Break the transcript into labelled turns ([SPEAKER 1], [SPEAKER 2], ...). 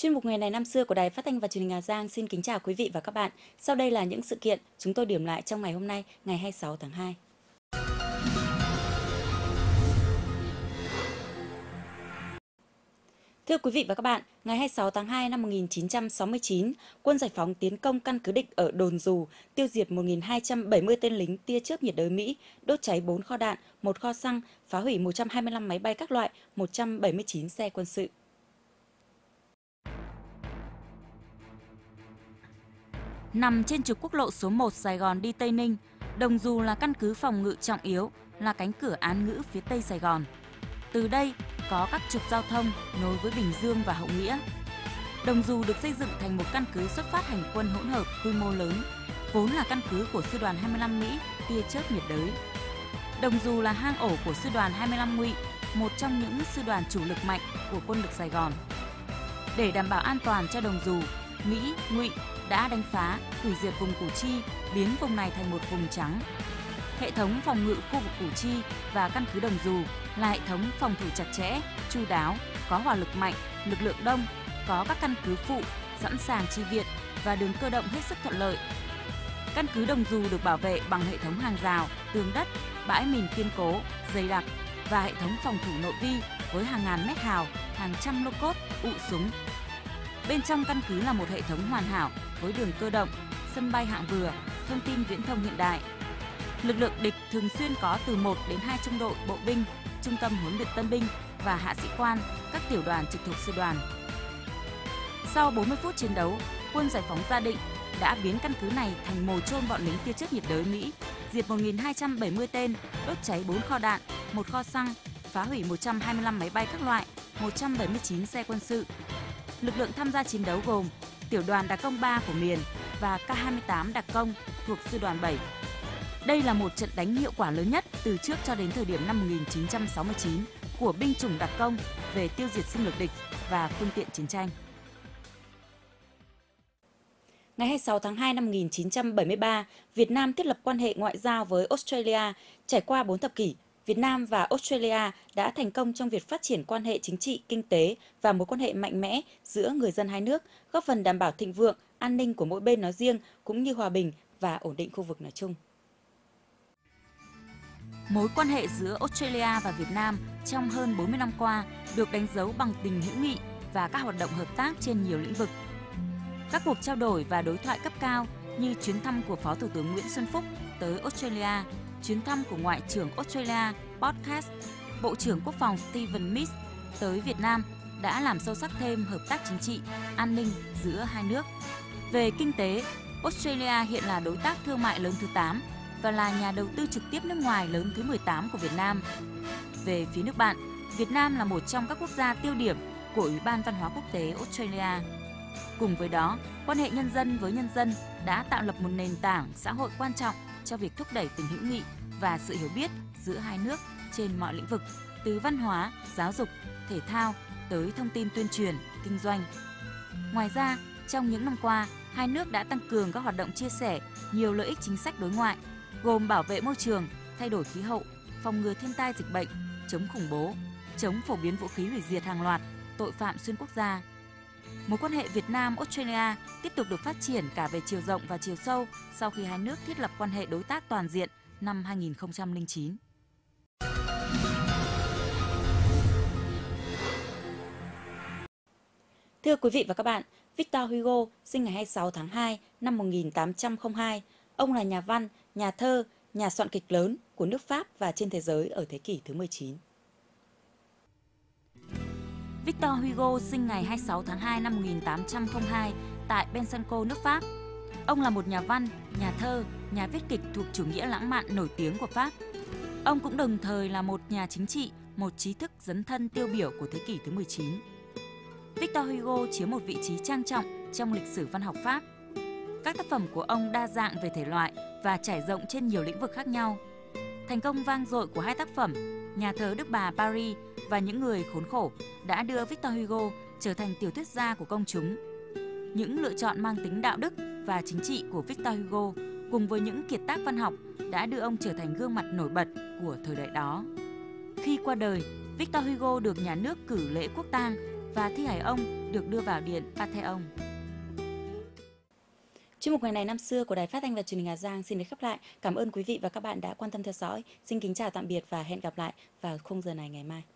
[SPEAKER 1] Chuyên mục Ngày này năm xưa của Đài Phát thanh và Truyền hình Hà Giang xin kính chào quý vị và các bạn. Sau đây là những sự kiện chúng tôi điểm lại trong ngày hôm nay, ngày 26 tháng 2. Thưa quý vị và các bạn, ngày 26 tháng 2 năm 1969, quân giải phóng tiến công căn cứ địch ở Đồn Dù, tiêu diệt 1.270 tên lính tia chớp nhiệt đới Mỹ, đốt cháy 4 kho đạn, 1 kho xăng, phá hủy 125 máy bay các loại, 179 xe quân sự.
[SPEAKER 2] Nằm trên trục quốc lộ số 1 Sài Gòn đi Tây Ninh, Đồng Dù là căn cứ phòng ngự trọng yếu, là cánh cửa án ngữ phía Tây Sài Gòn. Từ đây có các trục giao thông nối với Bình Dương và Hậu Nghĩa. Đồng Dù được xây dựng thành một căn cứ xuất phát hành quân hỗn hợp quy mô lớn, vốn là căn cứ của Sư đoàn 25 Mỹ tia chớp nhiệt đới. Đồng Dù là hang ổ của Sư đoàn 25 Ngụy, một trong những sư đoàn chủ lực mạnh của quân lực Sài Gòn. Để đảm bảo an toàn cho Đồng Dù, Mỹ, Ngụy đã đánh phá, hủy diệt vùng Củ Chi, biến vùng này thành một vùng trắng. Hệ thống phòng ngự khu vực Củ Chi và căn cứ Đồng Dù là hệ thống phòng thủ chặt chẽ, chu đáo, có hỏa lực mạnh, lực lượng đông, có các căn cứ phụ, sẵn sàng chi viện và đường cơ động hết sức thuận lợi. Căn cứ Đồng Dù được bảo vệ bằng hệ thống hàng rào, tường đất, bãi mìn kiên cố, dày đặc và hệ thống phòng thủ nội vi với hàng ngàn mét hào, hàng trăm lô cốt, ụ súng. Bên trong căn cứ là một hệ thống hoàn hảo với đường cơ động, sân bay hạng vừa, thông tin viễn thông hiện đại. Lực lượng địch thường xuyên có từ 1 đến 2 trung đội bộ binh, trung tâm huấn luyện tân binh và hạ sĩ quan, các tiểu đoàn trực thuộc sư đoàn. Sau 40 phút chiến đấu, quân giải phóng Gia Định đã biến căn cứ này thành mồ chôn bọn lính tia chớp nhiệt đới Mỹ, diệt 1.270 tên, đốt cháy 4 kho đạn, 1 kho xăng, phá hủy 125 máy bay các loại, 179 xe quân sự. Lực lượng tham gia chiến đấu gồm Tiểu đoàn Đặc công 3 của miền và K-28 Đặc công thuộc Sư đoàn 7. Đây là một trận đánh hiệu quả lớn nhất từ trước cho đến thời điểm năm 1969 của binh chủng đặc công về tiêu diệt xâm lược địch và phương tiện chiến tranh.
[SPEAKER 1] Ngày 26 tháng 2 năm 1973, Việt Nam thiết lập quan hệ ngoại giao với Australia. Trải qua 4 thập kỷ, Việt Nam và Australia đã thành công trong việc phát triển quan hệ chính trị, kinh tế và mối quan hệ mạnh mẽ giữa người dân hai nước, góp phần đảm bảo thịnh vượng, an ninh của mỗi bên nói riêng cũng như hòa bình và ổn định khu vực nói chung.
[SPEAKER 2] Mối quan hệ giữa Australia và Việt Nam trong hơn 40 năm qua được đánh dấu bằng tình hữu nghị và các hoạt động hợp tác trên nhiều lĩnh vực. Các cuộc trao đổi và đối thoại cấp cao như chuyến thăm của Phó Thủ tướng Nguyễn Xuân Phúc tới Australia, chuyến thăm của Ngoại trưởng Australia Podcast, Bộ trưởng Quốc phòng Stephen Miss tới Việt Nam đã làm sâu sắc thêm hợp tác chính trị, an ninh giữa hai nước. Về kinh tế, Australia hiện là đối tác thương mại lớn thứ 8 và là nhà đầu tư trực tiếp nước ngoài lớn thứ 18 của Việt Nam. Về phía nước bạn, Việt Nam là một trong các quốc gia tiêu điểm của Ủy ban Văn hóa Quốc tế Australia. Cùng với đó, quan hệ nhân dân với nhân dân đã tạo lập một nền tảng xã hội quan trọng cho việc thúc đẩy tình hữu nghị và sự hiểu biết giữa hai nước trên mọi lĩnh vực, từ văn hóa, giáo dục, thể thao tới thông tin tuyên truyền, kinh doanh. Ngoài ra, trong những năm qua, hai nước đã tăng cường các hoạt động chia sẻ nhiều lợi ích chính sách đối ngoại, gồm bảo vệ môi trường, thay đổi khí hậu, phòng ngừa thiên tai dịch bệnh, chống khủng bố, chống phổ biến vũ khí hủy diệt hàng loạt, tội phạm xuyên quốc gia. Mối quan hệ Việt Nam-Australia tiếp tục được phát triển cả về chiều rộng và chiều sâu sau khi hai nước thiết lập quan hệ đối tác toàn diện năm 2009.
[SPEAKER 1] Thưa quý vị và các bạn, Victor Hugo sinh ngày 26 tháng 2 năm 1802. Ông là nhà văn, nhà thơ, nhà soạn kịch lớn của nước Pháp và trên thế giới ở thế kỷ thứ 19.
[SPEAKER 2] Victor Hugo sinh ngày 26 tháng 2 năm 1802 tại Besançon, nước Pháp. Ông là một nhà văn, nhà thơ, nhà viết kịch thuộc chủ nghĩa lãng mạn nổi tiếng của Pháp. Ông cũng đồng thời là một nhà chính trị, một trí thức dấn thân tiêu biểu của thế kỷ thứ 19. Victor Hugo chiếm một vị trí trang trọng trong lịch sử văn học Pháp. Các tác phẩm của ông đa dạng về thể loại và trải rộng trên nhiều lĩnh vực khác nhau. Thành công vang dội của hai tác phẩm Nhà thờ Đức Bà Paris và Những người khốn khổ đã đưa Victor Hugo trở thành tiểu thuyết gia của công chúng. Những lựa chọn mang tính đạo đức và chính trị của Victor Hugo cùng với những kiệt tác văn học đã đưa ông trở thành gương mặt nổi bật của thời đại đó. Khi qua đời, Victor Hugo được nhà nước cử lễ quốc tang và thi hài ông được đưa vào điện Pantheon.
[SPEAKER 1] Chuyên mục Ngày này năm xưa của Đài Phát thanh và Truyền hình Hà Giang xin được khép lại. Cảm ơn quý vị và các bạn đã quan tâm theo dõi. Xin kính chào tạm biệt và hẹn gặp lại vào khung giờ này ngày mai.